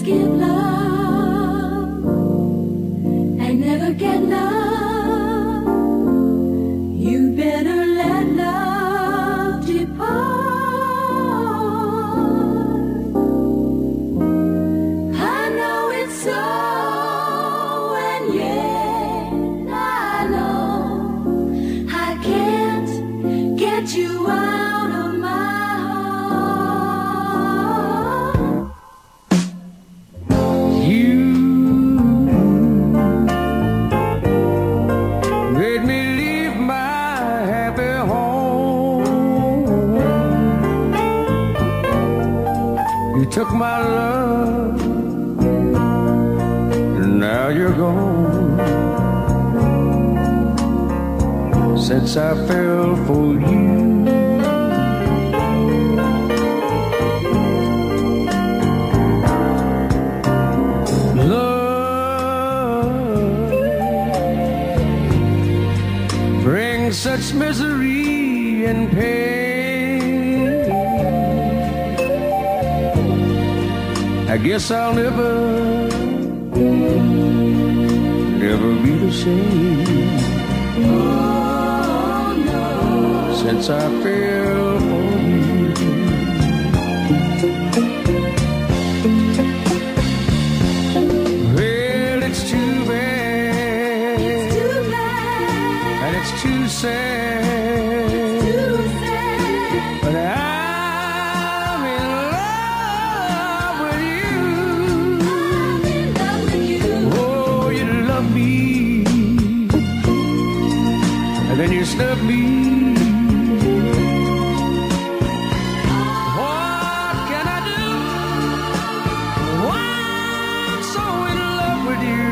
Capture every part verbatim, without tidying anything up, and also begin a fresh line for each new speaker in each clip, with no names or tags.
give love and never get love, you better let love depart. I know it's so, and yet I know I can't get you out of my heart.
You made me leave my happy home. You took my love, and now you're gone. Since I fell for you, brings such misery and pain. I guess I'll never, never be the same.
Oh no,
Since I fell for you. Well, it's too bad,
it's too bad,
and it's too sad,
too sad.
but I'm in love with you.
I'm in love with you.
Oh, you love me, and then you snub me. What can I do? I'm so in love with you.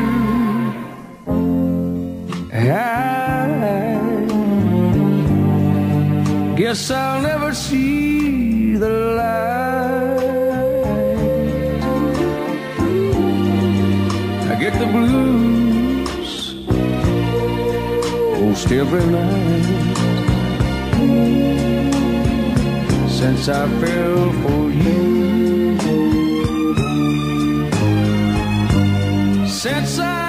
I guess I'll never see the light. I get the blues most every night. Since I fell for you, since I